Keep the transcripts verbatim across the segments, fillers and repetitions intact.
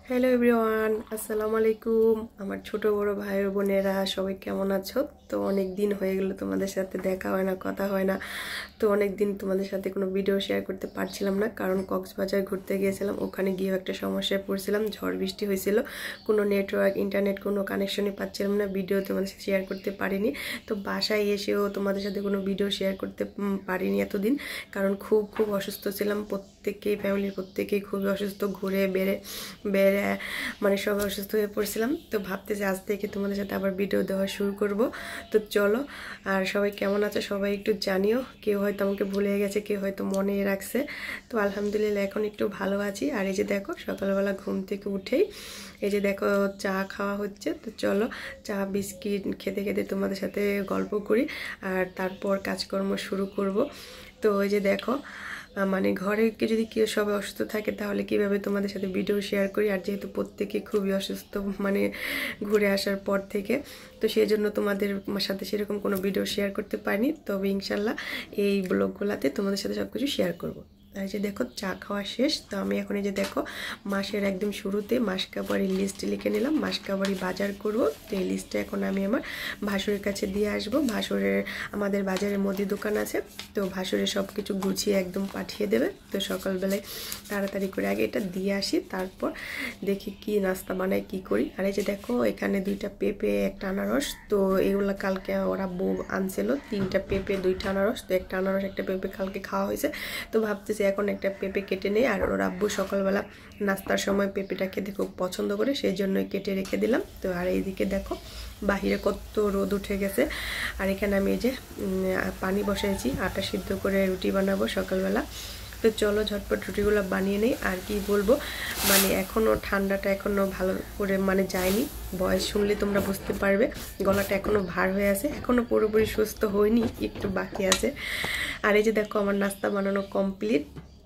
Hello everyone, আসসালামু আলাইকুম। আমার ছোট বড় ভাই বোনেরা সবাই কেমন আছো? তো অনেক দিন হয়ে গেল, তোমাদের সাথে দেখা হয় না, কথা হয় না। তো অনেক দিন তোমাদের সাথে কোনো ভিডিও শেয়ার করতে পারছিলাম না, কারণ কক্সবাজার ঘুরতে গিয়েছিলাম। ওখানে গিয়ে একটা সমস্যায় পড়ছিলাম, ঝড় বৃষ্টি হয়েছিল, কোনো নেটওয়ার্ক ইন্টারনেট কোনো কানেকশনই পাচ্ছিলাম না, ভিডিও তোমাদের সাথে শেয়ার করতে পারিনি। তো বাসায় এসেও তোমাদের সাথে কোনো ভিডিও শেয়ার করতে পারিনি এতদিন, কারণ খুব খুব অসুস্থ ছিলাম। প্রত্যেকেই ফ্যামিলির প্রত্যেকেই খুবই অসুস্থ, ঘুরে বেড়ে বেড়ে মানে সবাই অসুস্থ হয়ে পড়ছিলাম। তো ভাবতেছি আজ থেকে তোমাদের সাথে আবার ভিডিও দেওয়া শুরু করব। তো চলো, আর সবাই কেমন আছে সবাই একটু জানিও। কেউ হয়তো আমাকে ভুলে গেছে, কেউ হয়তো মনে রাখছে। তো আলহামদুলিল্লাহ এখন একটু ভালো আছি। আর এই যে দেখো, সকালবেলা ঘুম থেকে উঠেই এই যে দেখো চা খাওয়া হচ্ছে। তো চলো, চা বিস্কিট খেতে খেতে তোমাদের সাথে গল্প করি, আর তারপর কাজকর্ম শুরু করব। তো ওই যে দেখো, মানে ঘরে যদি কেউ সবাই অসুস্থ থাকে তাহলে কিভাবে তোমাদের সাথে ভিডিও শেয়ার করি। আর যেহেতু প্রত্যেকে খুবই অসুস্থ, মানে ঘুরে আসার পর থেকে, তো সেই জন্য তোমাদের সাথে সেরকম কোনো ভিডিও শেয়ার করতে পারিনি। তবে ইনশাল্লাহ এই ব্লগগুলোতে তোমাদের সাথে সব কিছু শেয়ার করবো। আর যে দেখো চা খাওয়া শেষ। তো আমি এখন এই যে দেখো মাসের একদম শুরুতে মাসকাবাড়ির লিস্ট লিখে নিলাম, মাসকাবাড়ি বাজার করব। তো এই লিস্টটা এখন আমি আমার ভাসুরের কাছে দিয়ে আসবো। ভাসুরের আমাদের বাজারে মুদি দোকান আছে, তো ভাসুরের সব কিছু গুছিয়ে একদম পাঠিয়ে দেবে। তো সকালবেলায় তাড়াতাড়ি করে আগে এটা দিয়ে আসি, তারপর দেখি কি নাস্তা বানাই, কি করি। আর এই যে দেখো এখানে দুইটা পেঁপে, একটা আনারস। তো এগুলো কালকে ওরা বউ আনছিল, তিনটা পেঁপে দুইটা আনারস। তো একটা আনারস একটা পেঁপে কালকে খাওয়া হয়েছে। তো ভাবতেছি এখন একটা পেঁপে কেটে নেই। আর ওর আব্বু সকালবেলা নাস্তার সময় পেঁপেটা খেতে খুব পছন্দ করে, সেই জন্যই কেটে রেখে দিলাম। তো আর এইদিকে দেখো বাহিরে কত রোদ উঠে গেছে। আর এখানে আমি এই যে পানি বসাইছি, আটা সিদ্ধ করে রুটি বানাবো সকালবেলা। তো চলো ঝটপট রুটিগুলো বানিয়ে নেই। আর কি বলবো, মানে এখনও ঠান্ডাটা এখনও ভালো করে মানে যায়নি। ভয়েস শুনলে তোমরা বুঝতে পারবে, গলাটা এখনও ভার হয়ে আছে, এখনও পুরোপুরি সুস্থ হয়নি, একটু বাকি আছে। আর এই যে দেখো আমার নাস্তা বানানো কমপ্লিট।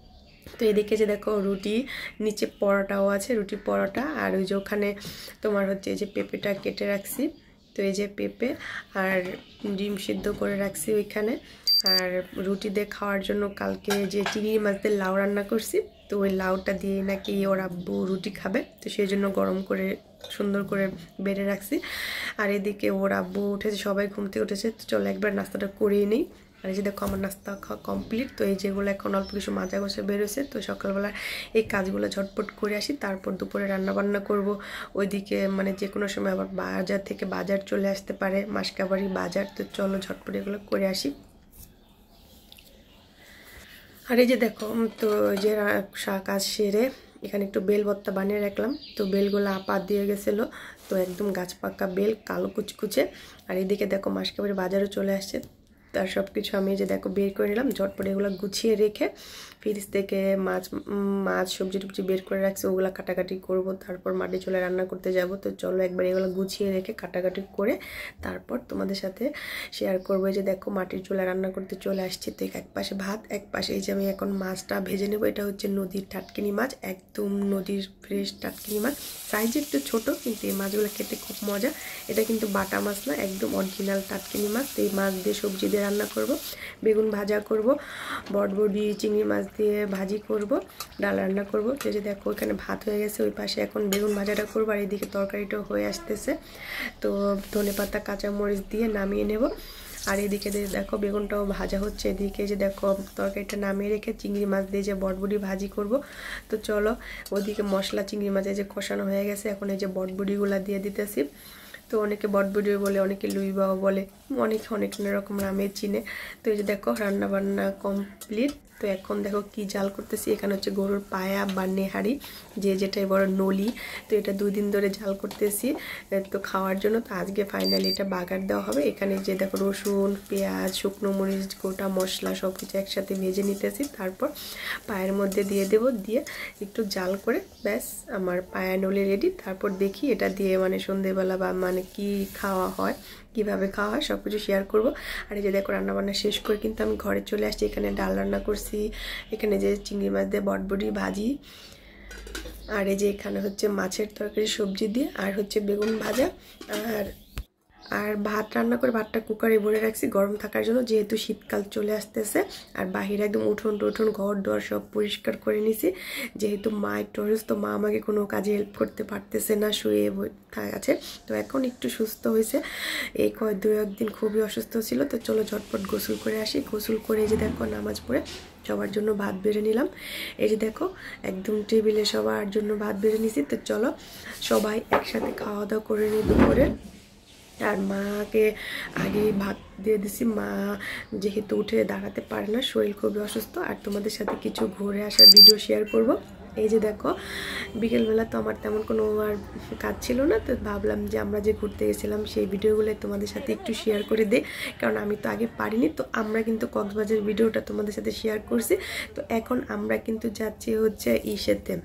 তো এদিকে যে দেখো রুটি, নিচে পরোটাও আছে, রুটি পরোটা। আর ওই যে ওখানে তোমার হচ্ছে এই যে পেঁপেটা কেটে রাখছি। তো এই যে পেঁপে আর ডিম সিদ্ধ করে রাখছি ওইখানে। আর রুটি দিয়ে খাওয়ার জন্য কালকে যে চিংড়ি মাছ দিয়ে লাউ রান্না করছি, তো ওই লাউটা দিয়ে নাকি ওর আব্বু রুটি খাবে। তো সেই জন্য গরম করে সুন্দর করে বেড়ে রাখছি। আর এদিকে ওর আব্বু উঠেছে, সবাই ঘুম থেকে উঠেছে। তো চলো একবার নাস্তাটা করিয়ে নিই। আর এই যে দেখো আমার নাস্তা খাওয়া কমপ্লিট। তো এই যেগুলো এখন অল্প কিছু মাজা গোসা বেরোছে। তো সকালবেলা এই কাজগুলো ঝটপট করে আসি, তারপর দুপুরে রান্না বান্না করব। ওইদিকে মানে যে কোনো সময় আবার বাজার থেকে বাজার চলে আসতে পারে, মাসকাবাড়ি বাজার। তো চলো ঝটপট এগুলো করে আসি। আর এই যে দেখো, তো যে কাজ সেরে এখানে একটু বেল ভর্তা বানিয়ে রাখলাম। তো বেলগুলো আপা দিয়ে গেছিলো, তো একদম গাছ পাকা বেল, কালো কুচকুচে। আর এদিকে দেখো মাসকাবাড়ি বাজারও চলে আসছে। তার সব কিছু আমি যে দেখো বের করে নিলাম, ঝটপট এগুলো গুছিয়ে রেখে ফ্রিজ থেকে মাছ মাছ সবজি টুবজি বের করে রাখছি, ওগুলো কাটাকাটি করব, তারপর মাটি চলে রান্না করতে যাব। তো চলো একবার এগুলো গুছিয়ে রেখে কাটাকাটি করে তারপর তোমাদের সাথে শেয়ার করবো। যে দেখো মাটির চুলা রান্না করতে চলে আসছি। তো এক পাশে ভাত, এক পাশে এই যে আমি এখন মাছটা ভেজে নেবো। এটা হচ্ছে নদীর টাটকিনি মাছ, একদম নদীর ফ্রেশ টাটকিনি মাছ। সাইজে একটু ছোট, কিন্তু এই মাছগুলো খেতে খুব মজা। এটা কিন্তু বাটা মাছ না, একদম অরিজিনাল টাটকিনি মাছ। এই মাছ দিয়ে সবজি দিয়ে রান্না করব, বেগুন ভাজা করব, বটবডি চিংড়ি মাছ দিয়ে ভাজি করব, ডাল রান্না করব। তো যে দেখো এখানে ভাত হয়ে গেছে, ওই পাশে এখন বেগুন ভাজাটা করবো। আর এদিকে তরকারিটাও হয়ে আসতেছে। তো ধনেপাতা কাঁচামরিচ দিয়ে নামিয়ে নেব। আর এদিকে দেখো বেগুনটাও ভাজা হচ্ছে। এদিকে যে দেখো তরকারিটা নামিয়ে রেখে চিংড়ি মাছ দিয়ে যে বটবডি ভাজি করব। তো চলো ওদিকে মশলা চিংড়ি মাছে যে কষানো হয়ে গেছে, এখন এই যে বটবডিগুলা দিয়ে দিতেছি। তো অনেকে বটবডি বলে, অনেকে লুইবাও বলে, অনেকে অনেক রকম নামে চিনে। তো এই যে দেখো রান্না বান্না কমপ্লিট। তো এখন দেখো কি জাল করতেছি, এখানে হচ্ছে গরুর পায়া বা নেহারি, যে যেটাই বড় নলি। তো এটা দুই দিন ধরে জাল করতেছি তো খাওয়ার জন্য। তো আজকে ফাইনালি এটা বাগার দেওয়া হবে। এখানে যে দেখো রসুন, পেঁয়াজ, শুকনো মরিচ, গোটা মশলা সব কিছু একসাথে ভেজে নিতেছি, তারপর পায়ের মধ্যে দিয়ে দেব, দিয়ে একটু জাল করে ব্যাস আমার পায়া নলি রেডি। তারপর দেখি এটা দিয়ে মানে সন্ধেবেলা বা মানে কি খাওয়া হয়, কিভাবে খাওয়া হয় সব কিছু শেয়ার করবো। আর এই যে দেখো রান্নাবান্না শেষ করে কিন্তু আমি ঘরে চলে আসছি। এখানে ডাল রান্না করছি, এখানে যে চিংড়ি মাছ দিয়ে বটবডি ভাজি, আর এই যে এখানে হচ্ছে মাছের তরকারি সবজি দিয়ে, আর হচ্ছে বেগুন ভাজা। আর আর ভাত রান্না করে ভাতটা কুকারে ভরে রাখছি গরম থাকার জন্য, যেহেতু শীতকাল চলে আসতেছে। আর বাহিরে একদম উঠোন টুঠোন ঘর দোর সব পরিষ্কার করে নিছি, যেহেতু মা একটু অসুস্থ, মা আমাকে কোনো কাজে হেল্প করতে পারতেছে না, শুয়ে আছে। তো এখন একটু সুস্থ হয়েছে, এই কয়েক দু একদিন খুবই অসুস্থ ছিল। তো চলো ঝটপট গোসল করে আসি। গোসল করে এই যে দেখো নামাজ পড়ে সবার জন্য ভাত বেড়ে নিলাম। এই যে দেখো একদম টেবিলে সবার জন্য ভাত বেড়ে নিছি। তো চলো সবাই একসাথে খাওয়া দাওয়া করে নিই দুপুরে। আর মাকে আগে ভাত দিয়ে দিছি, মা যেহেতু উঠে দাঁড়াতে পারে না, শরীর খুবই অসুস্থ। আর তোমাদের সাথে কিছু ঘুরে আসার ভিডিও শেয়ার করব। এই যে দেখো বিকেলবেলা তো আমার তেমন কোনো আর কাজ ছিল না, তো ভাবলাম যে আমরা যে ঘুরতে গেছিলাম সেই ভিডিওগুলো তোমাদের সাথে একটু শেয়ার করে দিই, কারণ আমি তো আগে পারিনি। তো আমরা কিন্তু কক্সবাজার ভিডিওটা তোমাদের সাথে শেয়ার করছি। তো এখন আমরা কিন্তু যাচ্ছি হচ্ছে ইসেতে,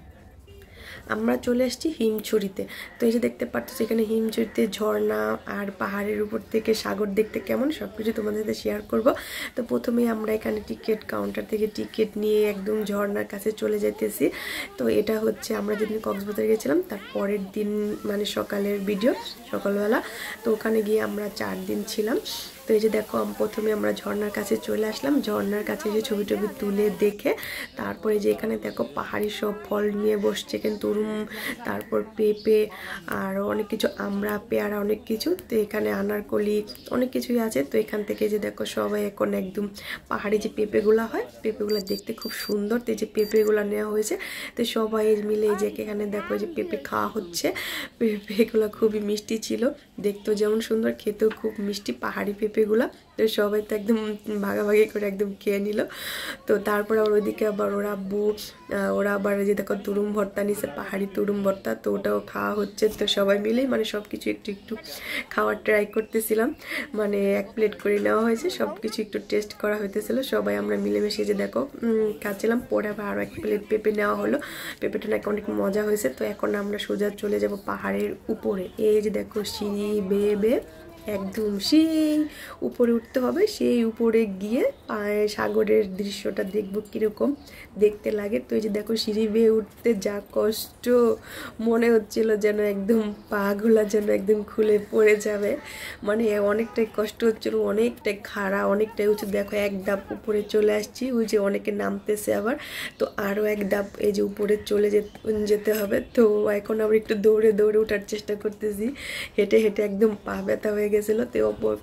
আমরা চলে আসছি হিমছড়িতে। তো এই যে দেখতে পাচ্ছ এখানে হিমছড়িতে ঝর্ণা আর পাহাড়ের উপর থেকে সাগর দেখতে কেমন সব কিছু তোমাদের সাথে শেয়ার করব। তো প্রথমেই আমরা এখানে টিকিট কাউন্টার থেকে টিকিট নিয়ে একদম ঝর্ণার কাছে চলে যেতেছি। তো এটা হচ্ছে আমরা যেদিন কক্সবাজার গেছিলাম তার পরের দিন, মানে সকালের ভিডিও, সকালবেলা। তো ওখানে গিয়ে আমরা চার দিন ছিলাম। তো এই যে দেখো প্রথমে আমরা ঝর্ণার কাছে চলে আসলাম, ঝর্ণার কাছে এসে ছবি টবি তুলে দেখে তারপরে যে এখানে দেখো পাহাড়ি সব ফল নিয়ে বসছে, কিন্তু তুরুম, তারপর পেঁপে আর অনেক কিছু, আমরা পেয়ারা অনেক কিছু। তো এখানে আনারকলি অনেক কিছুই আছে। তো এখান থেকে যে দেখো সবাই এখন একদম পাহাড়ি যে পেঁপেগুলো হয়, পেঁপেগুলো দেখতে খুব সুন্দর। তো এই যে পেঁপেগুলো নেওয়া হয়েছে, তো সবাই মিলে যে এখানে দেখো যে পেঁপে খাওয়া হচ্ছে। পেঁপেগুলো খুবই মিষ্টি ছিল, দেখতেও যেমন সুন্দর, খেতেও খুব মিষ্টি পাহাড়ি পেঁপেগুলা। তো সবাই তো একদম ভাগাভাগি করে একদম খেয়ে নিল। তো তারপর আবার ওইদিকে আবার ওরা আব্বু ওরা আবার যে দেখো তুরুম ভর্তা নিছে, পাহাড়ি তুরুম ভর্তা, তো ওটাও খাওয়া হচ্ছে। তো সবাই মিলেই মানে সব কিছু একটু একটু খাওয়ার ট্রাই করতেছিলাম, মানে এক প্লেট করে নেওয়া হয়েছে, সব কিছু একটু টেস্ট করা হইতেছিল। সবাই আমরা মিলেমিশে যে দেখো খাচ্ছিলাম। পরে আবার আরও এক প্লেট পেঁপে নেওয়া হলো, পেঁপেটা নাকি অনেক মজা হয়েছে। তো এখন আমরা সোজা চলে যাব পাহাড়ের উপরে। এই যে দেখো সিঁড়ি বেয়ে বেয়ে একদম সেই উপরে উঠতে হবে, সেই উপরে গিয়ে সাগরের দৃশ্যটা দেখবো কিরকম দেখতে লাগে। তো এই যে দেখো সিঁড়ি বেয়ে উঠতে যা কষ্ট, মনে হচ্ছিল যেন একদম পাগুলা যেন একদম খুলে পড়ে যাবে, মানে অনেকটাই কষ্ট হচ্ছিল, অনেকটাই খাড়া, অনেকটাই উঁচু। দেখো এক ধাপ উপরে চলে আসছি, ওই যে অনেকে নামতেছে আবার, তো আরও এক ধাপ এই যে উপরে চলে যেতে হবে। তো এখন আবার একটু দৌড়ে দৌড়ে ওঠার চেষ্টা করতেছি, হেঁটে হেঁটে একদম পা ব্যথা হয়ে গেছিলো। তো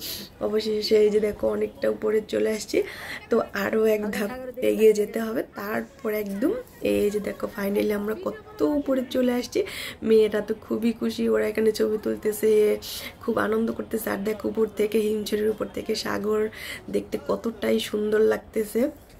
অবশেষে এই যে দেখো অনেকটা উপরে চলে আসছি, তো আরও এক ধাপ এগিয়ে যেতে হবে, তারপর একদম এই যে দেখো ফাইনালি আমরা কত উপরে চলে আসছি। মেয়েরা তো খুবই খুশি, ওরা এখানে ছবি তুলতেছে, খুব আনন্দ করতেছে। আর দেখো উপর থেকে হিমছড়ির উপর থেকে সাগর দেখতে কতটাই সুন্দর লাগতেছে।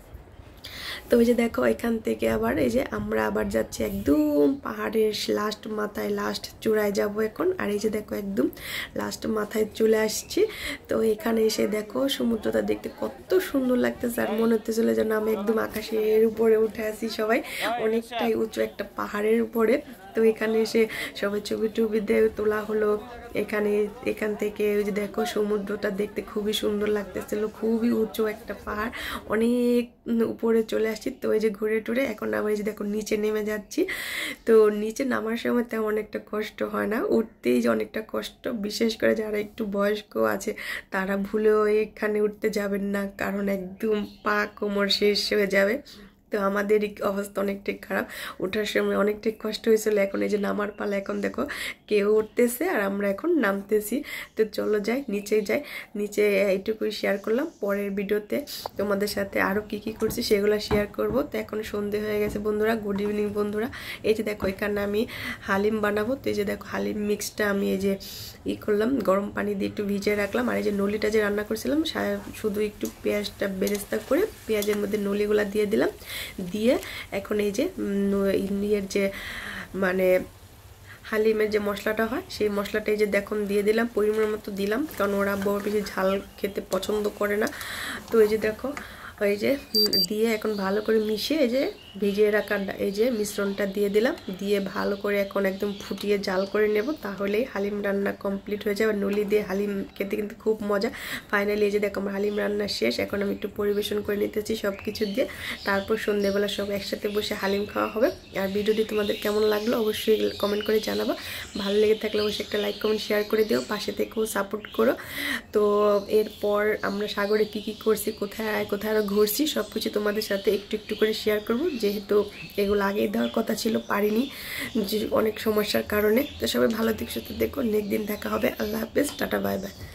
তো ওই যে দেখো এখান থেকে আবার এই যে আমরা আবার যাচ্ছি একদম পাহাড়ের লাস্ট মাথায়, লাস্ট চূড়ায় যাব এখন। আর এই যে দেখো একদম লাস্ট মাথায় চলে আসছি। তো এখানে এসে দেখো সমুদ্রটা দেখতে কত সুন্দর লাগতেছে, আর মনে হতেছিল যেন আমি একদম আকাশের উপরে উঠে আসি, সবাই অনেকটাই উঁচু একটা পাহাড়ের উপরে। তো এখানে এসে সবাই ছবি টবি দিয়ে তোলা হলো। এখানে এখান থেকে ওই যে দেখো সমুদ্রটা দেখতে খুবই সুন্দর লাগতেছিল, খুবই উঁচু একটা পাহাড়, অনেক উপরে চলে আসছি। তো এই যে ঘুরে টুরে এখন আবার এই যে দেখো নিচে নেমে যাচ্ছি। তো নিচে নামার সময় তেমন একটা কষ্ট হয় না, উঠতেই যে অনেকটা কষ্ট, বিশেষ করে যারা একটু বয়স্ক আছে তারা ভুলেও এখানে উঠতে যাবেন না, কারণ একদম পা কোমর শেষ হয়ে যাবে। তো আমাদের অবস্থা অনেকটাই খারাপ, ওঠার সময় অনেকটাই কষ্ট হয়েছিল। এখন এই যে নামার পালা, এখন দেখো কেউ উঠতেছে আর আমরা এখন নামতেছি। তো চলো যাই, নিচে যাই। নিচে এইটুকুই শেয়ার করলাম, পরের ভিডিওতে তোমাদের সাথে আরও কি কি করছি সেগুলো শেয়ার করব। তো এখন সন্ধে হয়ে গেছে বন্ধুরা, গুড ইভিনিং বন্ধুরা। এই যে দেখো এখানে আমি হালিম বানাবো। তো এই যে দেখো হালিম মিক্সটা আমি এই যে ই করলাম, গরম পানি দিয়ে একটু ভিজিয়ে রাখলাম। আর এই যে নলিটা যে রান্না করছিলাম, শুধু একটু পেঁয়াজটা বেরেস্তা করে পেঁয়াজের মধ্যে নলিগুলা দিয়ে দিলাম, দিয়ে এখন এই যে ইয়ের যে মানে হালিমের যে মশলাটা হয় সেই মশলাটা এই যে দেখুন দিয়ে দিলাম, পরিমাণ মতো দিলাম, কারণ ওরা বড় বেশি ঝাল খেতে পছন্দ করে না। তো এই যে দেখো এই যে দিয়ে এখন ভালো করে মিশিয়ে এই যে ভিজিয়ে রাখা এই যে মিশ্রণটা দিয়ে দিলাম, দিয়ে ভালো করে এখন একদম ফুটিয়ে জাল করে নেব, তাহলেই হালিম রান্না কমপ্লিট হয়ে যাবে। নলি দিয়ে হালিম খেতে কিন্তু খুব মজা। ফাইনালি এই যে দেখো আমার হালিম রান্না শেষ, এখন আমি একটু পরিবেশন করে নিতেছি সব কিছু দিয়ে, তারপর সন্ধ্যেবেলা সব একসাথে বসে হালিম খাওয়া হবে। আর ভিডিওটি তোমাদের কেমন লাগলো অবশ্যই কমেন্ট করে জানাবো, ভালো লেগে থাকলে অবশ্যই একটা লাইক কমেন্ট শেয়ার করে দিও, পাশে থেকেও সাপোর্ট করো। তো এরপর আমরা সাগরে কি কি করছি, কোথায় কোথায় আরও ঘুরছি সব কিছু তোমাদের সাথে একটু একটু করে শেয়ার করব, যেহেতু এগুলো আগেই দেওয়ার কথা ছিল, পারিনি যে অনেক সমস্যার কারণে। তো সবাই ভালো দিক সুস্থ দেখো, নেক্সট দিন দেখা হবে। আল্লাহ হাফেজ, টাটা, বাই বাই।